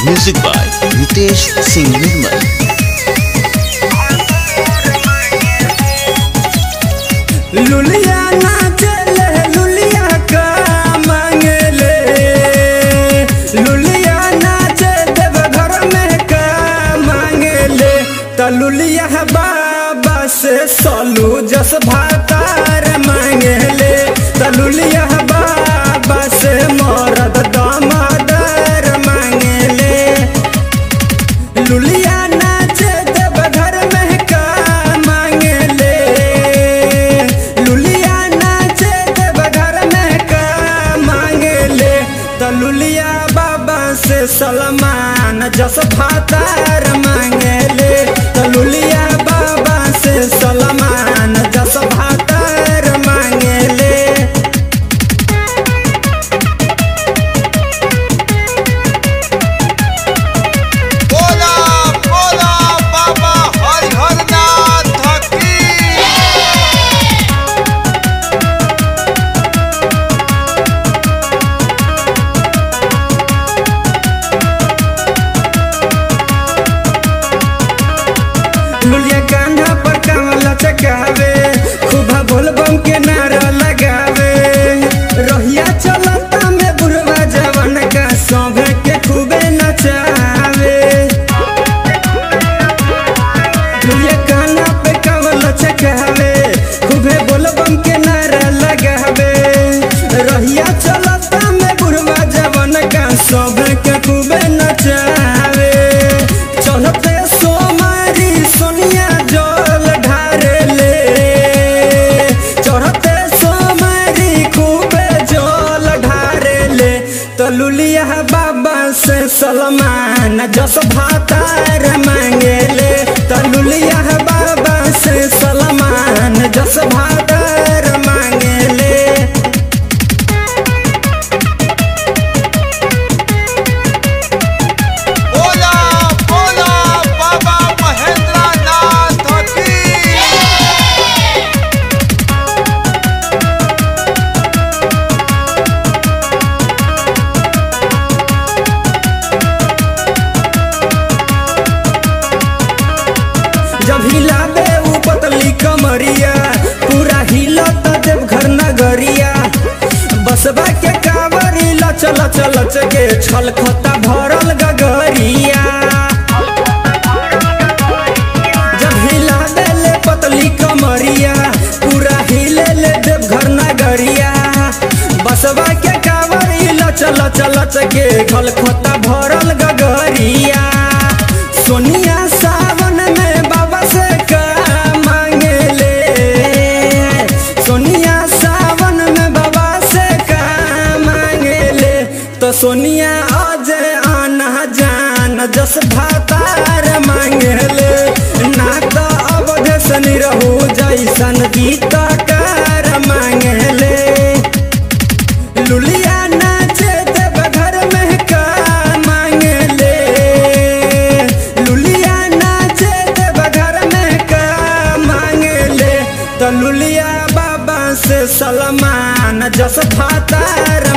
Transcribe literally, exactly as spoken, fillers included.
Music by Ritesh Singh Nirmal. लुलिया नाचले लुलिया का मांगले, लुलिया नाचे देव घर में का मांगले। त लुलिया बाबा से सलू जस भातार मांगले, त लुलिया बाबा से मरद दामादार मांगले। लुलिया नाचे देव घर में का मांगले, लुलिया नाचे देव घर में का मांगले। त लुलिया बाबा से सलमान जस भातार मांगले, त लुलिया बाबा से सलमान जस भातार मांगले। बोला बोला बाबा हरिहर नाथ की। लुलिया कांधा पर कांवला चकावे, खूबा बोलबम के नारा लगावे। रोहिया चलता में बुढ़वा जवान का सौभ के खूबे नचावे। लुलिया कांधा पे कांवला चकावे, खूबे बोलबम के नारा लगावे। रोहिया चलता में बुढ़वा जवान का सौभ के खूबे नचावे। चलते सोमारी सोनिया जल ढारेले, चढ़ते सोमारी खूबे जल ढारेले। त लुलिया बाबा से सलमान जस भातार मांगेले, त लुलिया बाबा से सलमान जस भातार मांगेले। बोला बोला बाबा महेंद्र नाथ की। जब हिलावे ऊ पतली कमरिया, पूरा हिलत देव घर नगरिया। बसबा के कावरी लच लच लच के छलखता भरल गगरिया। जब हिलावे ले पतली कमरिया, पूरा हिले ले देव घर नगरिया। बसबा के कावरी लच लच लच के छलखता भरल गगरिया। सोनिया सावन में बाबा से का मांगले, सोनिया सावन में बाबा से का मांगले। तो सोनिया आज आना जान जस भातार मांगले, ना तो अवधेश निरहु जैसन गीतकार मांगले। लुलिया नाचे देव घर में का मांगले, लुलिया नाचे देव घर में का मांगले। त लुलिया बाबा से सलमान जस भातार